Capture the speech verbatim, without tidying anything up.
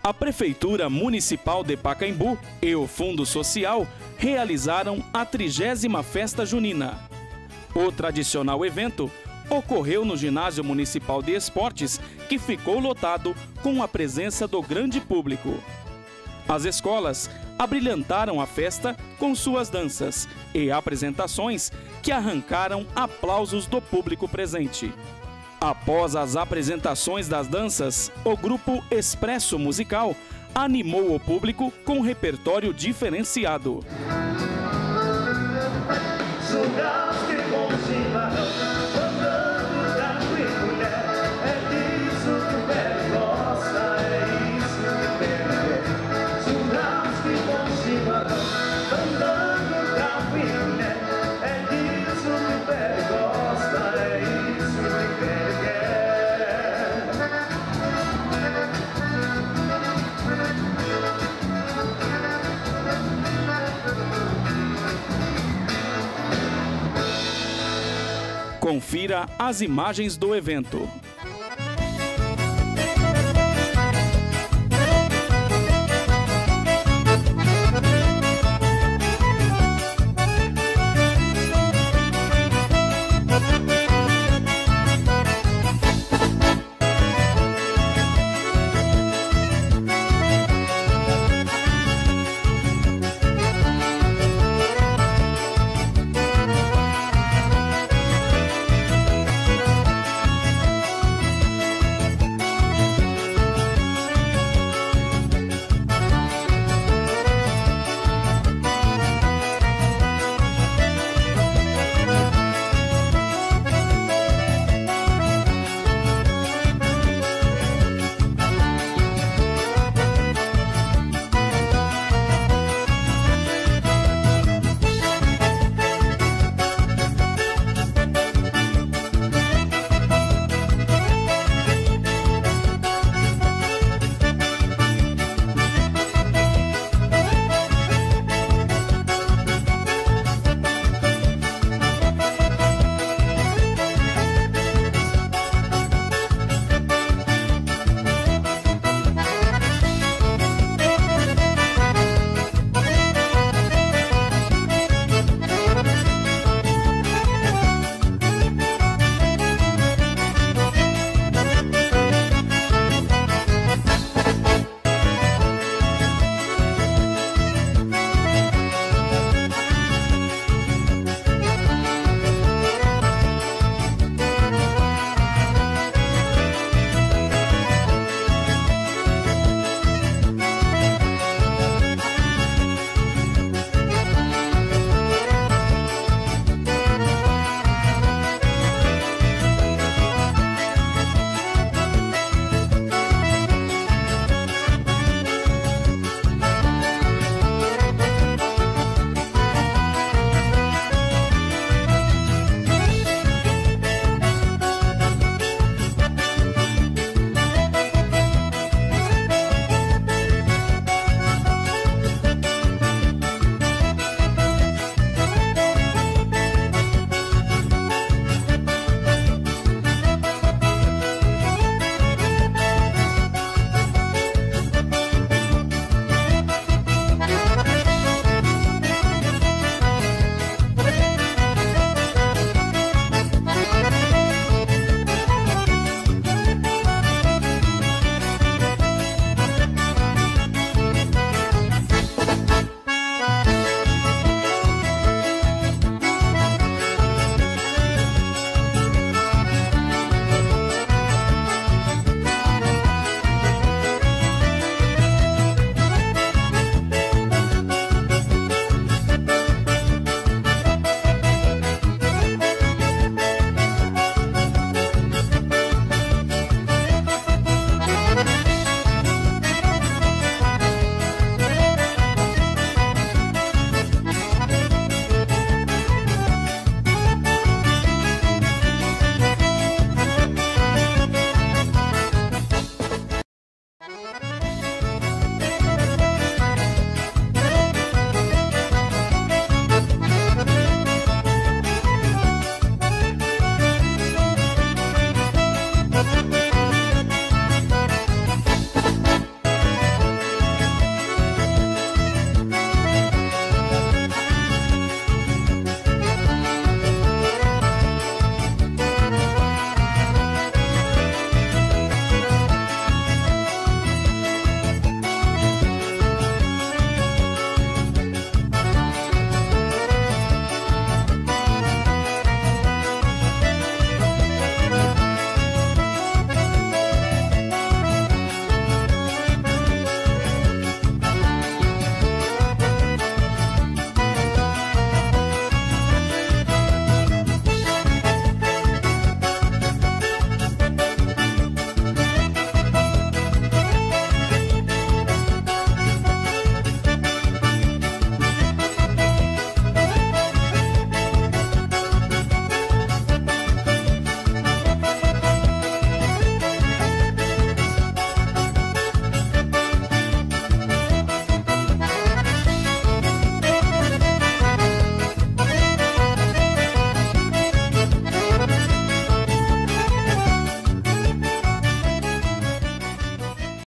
A Prefeitura Municipal de Pacaembu e o Fundo Social realizaram a trigésima Festa Junina. O tradicional evento ocorreu no Ginásio Municipal de Esportes, que ficou lotado com a presença do grande público. As escolas abrilhantaram a festa com suas danças e apresentações que arrancaram aplausos do público presente. Após as apresentações das danças, o grupo Expresso Musical animou o público com repertório diferenciado. Confira as imagens do evento.